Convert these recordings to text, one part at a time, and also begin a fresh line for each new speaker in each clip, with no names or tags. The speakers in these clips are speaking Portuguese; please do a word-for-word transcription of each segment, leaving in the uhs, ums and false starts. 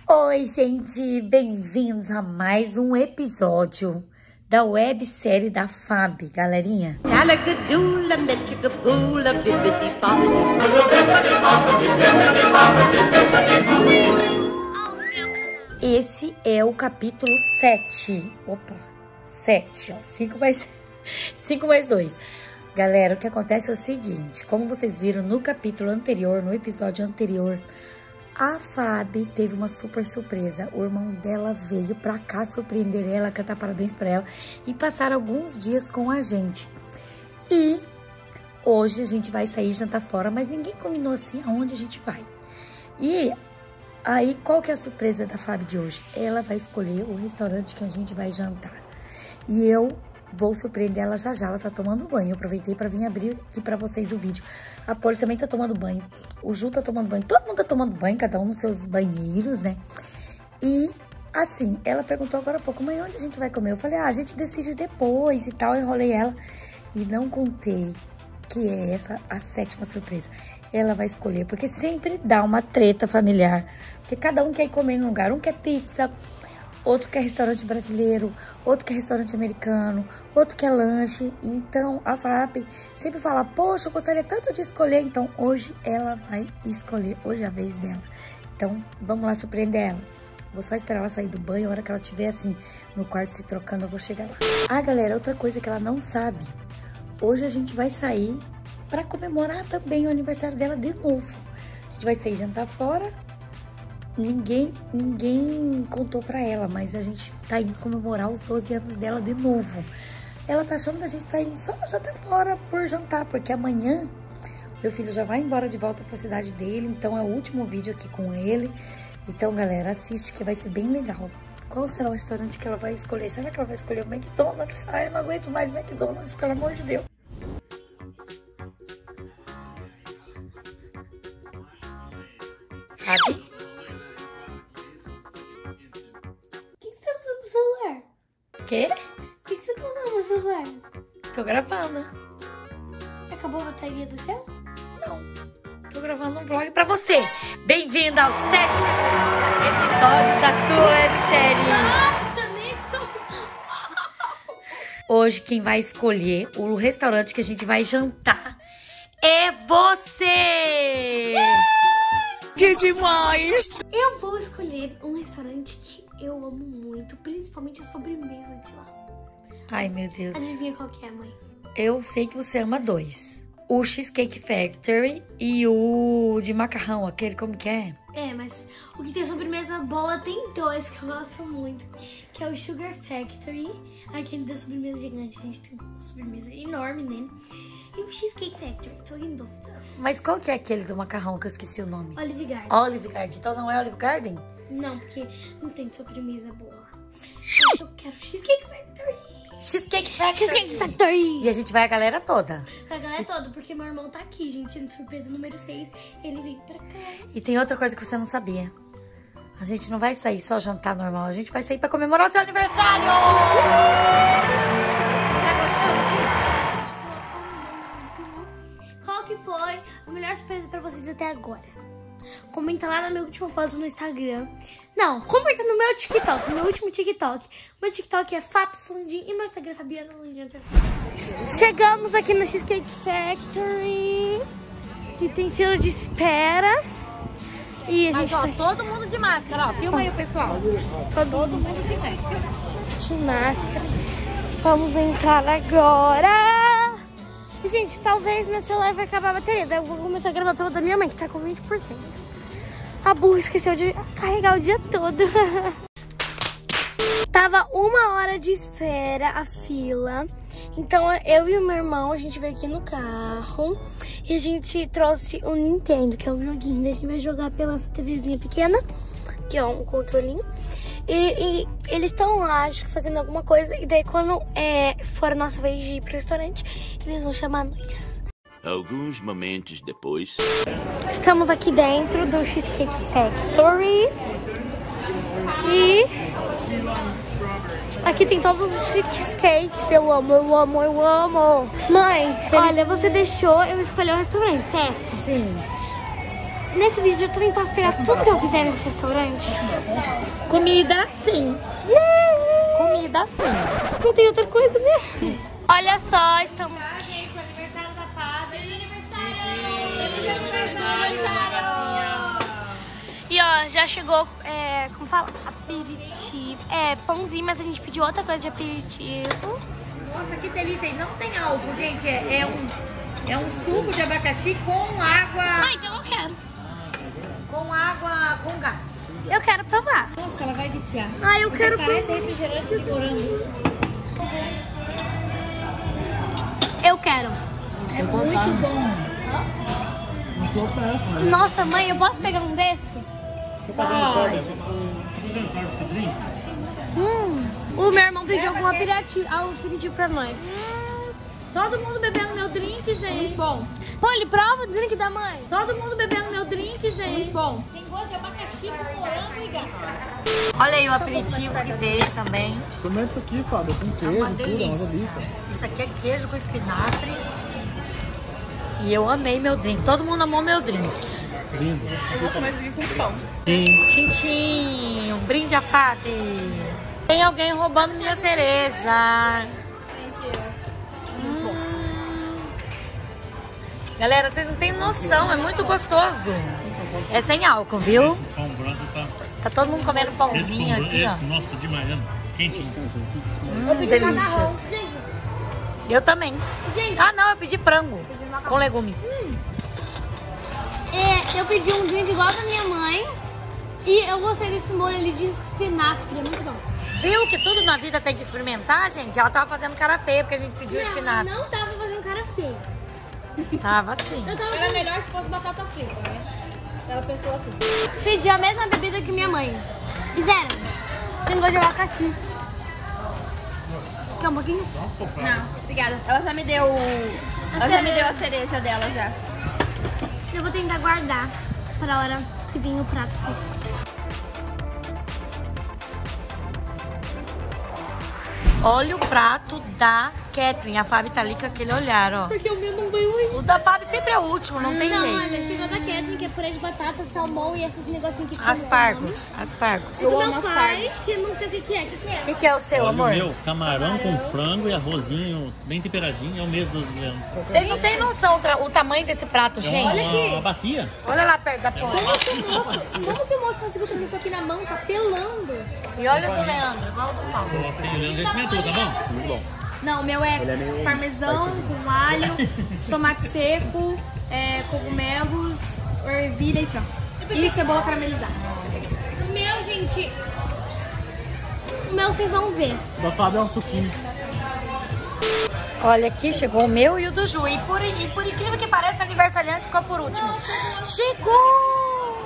Oi, gente! Bem-vindos a mais um episódio da websérie da Fabi, galerinha. Esse é o capítulo sete. Opa, sete, ó. cinco mais, cinco mais dois. Galera, o que acontece é o seguinte. Como vocês viram no capítulo anterior, no episódio anterior, a Fabi teve uma super surpresa. O irmão dela veio pra cá surpreender ela, cantar parabéns pra ela e passar alguns dias com a gente. E hoje a gente vai sair jantar fora, mas ninguém combinou assim aonde a gente vai. E aí, qual que é a surpresa da Fabi de hoje? Ela vai escolher o restaurante que a gente vai jantar. E eu vou surpreender ela já já. Ela tá tomando banho. Eu aproveitei pra vir abrir aqui pra vocês o vídeo. A Polly também tá tomando banho. O Ju tá tomando banho. Todo mundo tá tomando banho, cada um nos seus banheiros, né? E assim, ela perguntou agora há pouco, mãe, onde a gente vai comer? Eu falei, ah, a gente decide depois e tal. Eu enrolei ela e não contei que é essa a sétima surpresa. Ela vai escolher, porque sempre dá uma treta familiar. Porque cada um quer ir comer num lugar. Um quer pizza, outro quer restaurante brasileiro, outro quer restaurante americano, outro quer lanche. Então, a Fabi sempre fala, poxa, eu gostaria tanto de escolher. Então, hoje ela vai escolher. Hoje é a vez dela. Então, vamos lá surpreender ela. Vou só esperar ela sair do banho. A hora que ela estiver assim, no quarto se trocando, eu vou chegar lá. Ah, galera, outra coisa que ela não sabe. Hoje a gente vai sair pra comemorar também o aniversário dela de novo. A gente vai sair jantar fora. Ninguém, ninguém contou pra ela, mas a gente tá indo comemorar os doze anos dela de novo. Ela tá achando que a gente tá indo só jantar fora por jantar, porque amanhã meu filho já vai embora de volta pra cidade dele, então é o último vídeo aqui com ele. Então, galera, assiste que vai ser bem legal. Qual será o restaurante que ela vai escolher? Será que ela vai escolher o McDonald's? Ai, eu não aguento mais McDonald's, pelo amor de Deus. Fabi? Quê?
O que, que você tá usando no celular?
Tô gravando.
Acabou a bateria do seu?
Não. Tô gravando um vlog pra você. Bem-vindo ao sétimo episódio da sua websérie.
Nossa, nem
Hoje quem vai escolher o restaurante que a gente vai jantar é você!
Yeah!
Que demais!
Eu vou escolher um restaurante que eu amo muito, principalmente a sobremesa de lá.
Ai, meu Deus.
Adivinha qual que é, mãe?
Eu sei que você ama dois. O Cheesecake Factory e o de macarrão, aquele como que é?
É, mas o que tem sobremesa boa tem dois que eu gosto muito. Que é o Sugar Factory, aquele da sobremesa gigante. A gente tem uma sobremesa enorme nele. E o Cheesecake Factory, tô em dúvida.
Mas qual que é aquele do macarrão que eu esqueci o nome?
Olive Garden.
Olive Garden. Então não é Olive Garden?
Não, porque não tem sobremesa boa. Eu quero Cheesecake Factory.
Cheesecake Factory.
Cheesecake Factory.
E a gente vai a galera toda.
A galera toda, porque meu irmão tá aqui, gente. No surpresa número seis, ele veio pra cá.
E tem outra coisa que você não sabia. A gente não vai sair só jantar normal. A gente vai sair pra comemorar o seu aniversário. Tá gostando
disso? Qual que foi a melhor surpresa pra vocês até agora? Comenta lá na minha última foto no Instagram. Não, comenta no meu TikTok, no meu último TikTok. Meu TikTok é Fapslandim e meu Instagram é Fabiana Landim. Chegamos aqui no Cheesecake Factory. E tem fila de espera. E a gente
Mas, ó,
tá...
todo mundo de máscara, ó. Filma aí o pessoal.
Todo,
todo mundo de máscara.
De máscara. Vamos entrar agora. E, gente, talvez meu celular vai acabar a bateria. Daí eu vou começar a gravar pelo da minha mãe, que tá com vinte por cento. A burra esqueceu de carregar o dia todo. Tava uma hora de espera a fila. Então eu e o meu irmão, a gente veio aqui no carro. E a gente trouxe o Nintendo, que é um joguinho. A gente vai jogar pela nossa TVzinha pequena, que é um controlinho. E, e eles estão lá, acho que fazendo alguma coisa. E daí quando é, for a nossa vez de ir pro restaurante, eles vão chamar nós.
Alguns momentos depois...
Estamos aqui dentro do Cheesecake Factory. E aqui tem todos os cheesecakes. Eu amo, eu amo, eu amo. Mãe, olha, você deixou eu escolher o restaurante, certo?
Sim.
nesse vídeo eu também posso pegar tudo que eu quiser nesse restaurante?
Comida, sim.
Yeah.
Comida, sim.
Não tem outra coisa, né? Olha só, estamos...
Ah, gente, aniversário da Fábio.
Aniversário! E ó, já chegou, é, como fala? Aperitivo. É, pãozinho, mas a gente pediu outra coisa de aperitivo.
Nossa, que delícia. E não tem álcool, gente. É, é, um, é um suco de abacaxi com água...
Ah, então eu quero.
Com água com gás.
Eu quero provar.
Nossa, ela vai viciar.
Ah, eu quero
Parece
provar.
refrigerante de morango.
Eu quero.
É muito bom.
Nossa, mãe, eu posso pegar um desse? Hum, o meu irmão pediu algum aperitivo, algo pediu pra nós.
Hum, todo mundo bebendo meu drink, gente. Muito bom.
Pô, ele prova o drink da mãe.
Todo mundo bebendo meu drink, gente.
Muito bom.
Tem gosto de abacaxi com morango e gás. Olha aí o aperitivo que veio também.
Comenta isso aqui, Fábio, com queijo,
É uma
tudo, é
delícia.
uma delícia.
Isso aqui é queijo com espinafre. E eu amei meu drink. Todo mundo amou meu drink.
Lindo.
Eu vou comer drink com pão.
Tchim, tchim. Um brinde a Fábio. Tem alguém roubando minha cereja. Hum. Galera, vocês não têm noção. É muito gostoso. É sem álcool, viu?
Esse pão branco tá...
Tá todo mundo comendo
Esse
pãozinho
pão
aqui,
branco,
ó.
nossa, demais, né? Quentinho.
Hum, delícias.
Gente,
Eu também.
gente,
Ah, não, eu pedi frango com legumes.
é, eu pedi um drink igual da minha mãe. E eu gostei desse molho ali de espinafre, é muito bom.
Viu que tudo na vida tem que experimentar, gente? Ela tava fazendo cara feia porque a gente pediu
Não,
espinafre.
não tava fazendo cara feia.
Tava assim.
Eu tava
Era melhor se fosse batata frita, né? Ela pensou assim.
pedi a mesma bebida que minha mãe. Fizeram. Tem gosto de abacaxi. Quer um pouquinho?
Não, obrigada. Ela já me deu. Ela já me deu a cereja dela já.
Eu vou tentar guardar para a hora que vir o prato.
Olha o prato da Kathleen. A Fábio tá ali com aquele olhar, ó.
Porque o meu não veio ainda.
O da Fábio sempre é o último, não tem
Não,
jeito.
olha, chegou da Kathleen, que é purê de batata, salmão e esses negocinhos que
Aspargos, aspargos.
O
Eu
meu
amo
pai, que não sei o que que é. O que que é?
O que, que é o seu,
Olha
amor?
o meu, camarão, com frango e arrozinho bem temperadinho, é o mesmo do Leandro.
Vocês não têm noção o, tra- o tamanho desse prato,
É uma,
gente.
Olha aqui.
uma bacia.
Olha lá perto da porta.
Como que o moço, como que o moço conseguiu trazer isso aqui na mão? Tá pelando.
E olha o do Leandro, igual o do Paulo.
Coloca aí, o Leandro já experimentou, tá bom?
Muito bom.
Não, o meu é parmesão com alho, tomate seco, é, cogumelos, ervilha e frango. E cebola caramelizada.
O meu, gente... O meu vocês vão ver.
O da Fábio é um suquinho.
Olha aqui, chegou o meu e o do Ju. E por, e por incrível que pareça, aniversariante ficou por último. Chegou!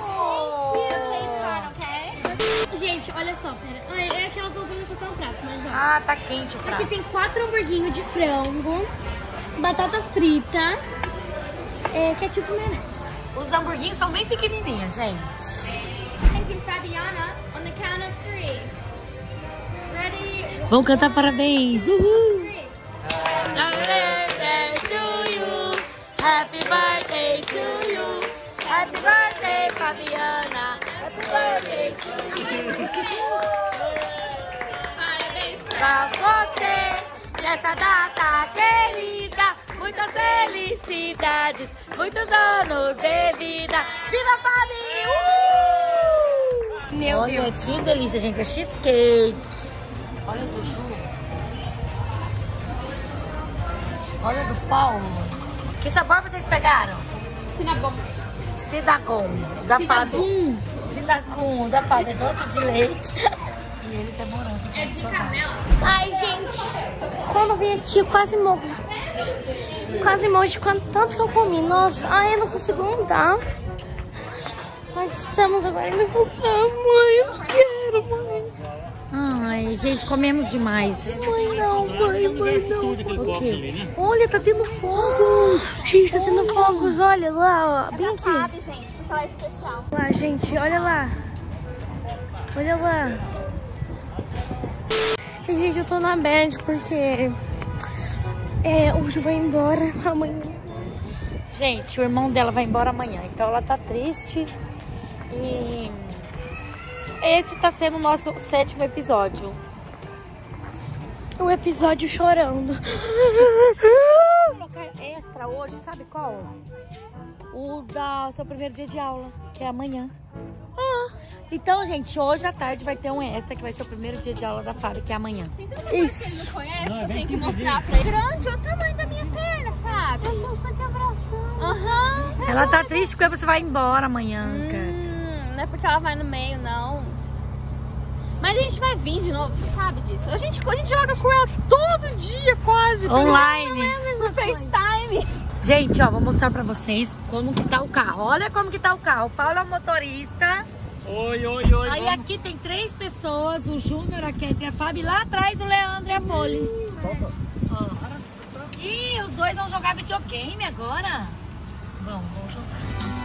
Gente, olha só, pera. Ai, é que ela falou pra mim custar um prato, mas ó.
Ah, tá quente o
Aqui
prato.
tem quatro hamburguinhos de frango, batata frita, é, ketchup e maionese.
Os hamburguinhos são bem pequenininhos, gente.
Thank Fabiana, on the count of three. Ready?
Vamos cantar parabéns. Uhul!
Three.
Happy birthday to you. Happy birthday to you. Happy birthday, Fabiana. Happy birthday to you.
Parabéns
Pra você, nessa data querida, muitas felicidades, muitos anos de vida. Viva Fabi! Uh!
Meu
Olha
Deus.
que delícia, gente. É cheesecake. Olha do Ju. Olha do Paulo. Que sabor vocês pegaram?
Sinabom.
Cidagom. Da Fábio. Cidagom. Da Fábio. É doce de leite. E eles é morango.
É de canela. Ai, gente, quando eu vim aqui eu quase morro. Quase morro de quanto, tanto que eu comi. Nossa, ai, eu não consigo andar. Nós estamos agora indo pro carro, mãe. Eu não quero, mãe.
Ai, gente, comemos demais.
Mãe, não, mãe, mãe, não.
O quê? Olha, tá tendo fogos.
Gente, tá tendo fogos, olha lá, ó. Bem aqui.
Sabe, gente, porque ela é especial.
Lá, gente, olha lá. Olha lá. E, gente, eu tô na bad porque é, o Ju vai embora amanhã.
Gente, o irmão dela vai embora amanhã, então ela tá triste. E esse tá sendo o nosso sétimo episódio.
O episódio chorando.
Colocar extra hoje, sabe qual? O da seu primeiro dia de aula, que é amanhã. Ah, então, gente, hoje à tarde vai ter um extra, que vai ser o primeiro dia de aula da Fábio, que é amanhã.
Isso. Ele não conhece, não, eu tenho que mostrar pra ele. Grande, olha o tamanho da minha perna, Fábio. Eu tô só te abraçando. Aham. Uhum.
Ela tá triste porque você vai embora amanhã,
hum,
cara.
Não é porque ela vai no meio, não. Mas a gente vai vir de novo, você sabe disso. A gente, a gente joga com ela todo dia, quase.
Online.
No FaceTime.
Gente, ó, vou mostrar pra vocês como que tá o carro. Olha como que tá o carro. O Paulo é o motorista.
Oi, oi, oi.
Aí
vamos.
aqui tem três pessoas. O Júnior, a Kate e a Fábio. E lá atrás o Leandro e a Molly. Ó. Ih, os dois vão jogar videogame agora. Vão, vão jogar.